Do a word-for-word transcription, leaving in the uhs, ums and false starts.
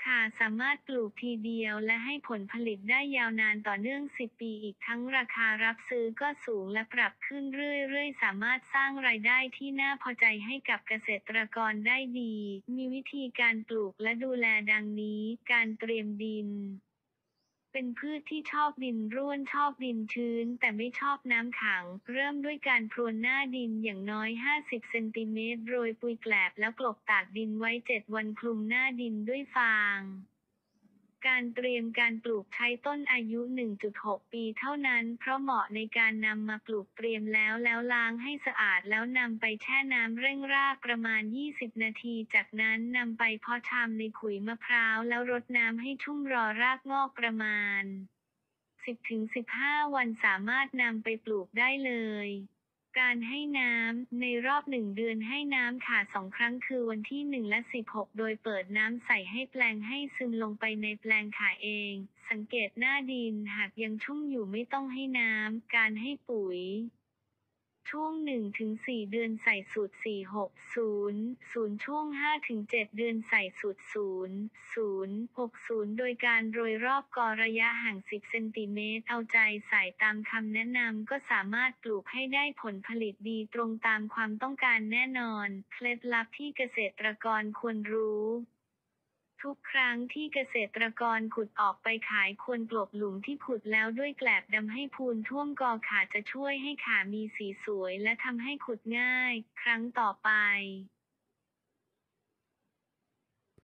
ข่าสามารถปลูกทีเดียวและให้ผลผลิตได้ยาวนานต่อเนื่องสิบปีอีกทั้งราคารับซื้อก็สูงและปรับขึ้นเรื่อยๆสามารถสร้างรายได้ที่น่าพอใจให้กับเกษตรกรได้ดีมีวิธีการปลูกและดูแลดังนี้การเตรียมดินเป็นพืชที่ชอบดินร่วนชอบดินชื้นแต่ไม่ชอบน้ำขังเริ่มด้วยการพรวนหน้าดินอย่างน้อยห้าสิบเซนติเมตรโรยปุ๋ยแกลบแล้วกลบตากดินไว้เจ็ดวันคลุมหน้าดินด้วยฟางการเตรียมการปลูกใช้ต้นอายุ หนึ่งจุดหก ปีเท่านั้นเพราะเหมาะในการนำมาปลูกเตรียมแล้วแล้วล้างให้สะอาดแล้วนำไปแช่น้ำเร่งรากประมาณยี่สิบนาทีจากนั้นนำไปเพาะชำในขุยมะพร้าวแล้วรดน้ำให้ชุ่มรอรากงอกประมาณ สิบถึงสิบห้า วันสามารถนำไปปลูกได้เลยการให้น้ำในรอบหนึ่งเดือนให้น้ำขาดสองครั้งคือวันที่หนึ่งและสิบหกโดยเปิดน้ำใส่ให้แปลงให้ซึมลงไปในแปลงขาเองสังเกตหน้าดินหากยังชุ่มอยู่ไม่ต้องให้น้ำการให้ปุ๋ยช่วง หนึ่งถึงสี่ เดือนใส่สูตร สี่ หก ศูนย์ ศูนย์ ช่วง ห้าถึงเจ็ด เดือนใส่สูตร ศูนย์ ศูนย์ หก ศูนย์ โดยการโรยรอบกอระยะห่าง สิบ เซนติเมตรเอาใจใส่ตามคำแนะนำก็สามารถปลูกให้ได้ผลผลิตดีตรงตามความต้องการแน่นอนเคล็ดลับที่เกษตรกรควรรู้ทุกครั้งที่เกษตรกรขุดออกไปขายควรกลบหลุมที่ขุดแล้วด้วยแกลบดำให้พูนท่วมกอขาจะช่วยให้ขามีสีสวยและทำให้ขุดง่ายครั้งต่อไป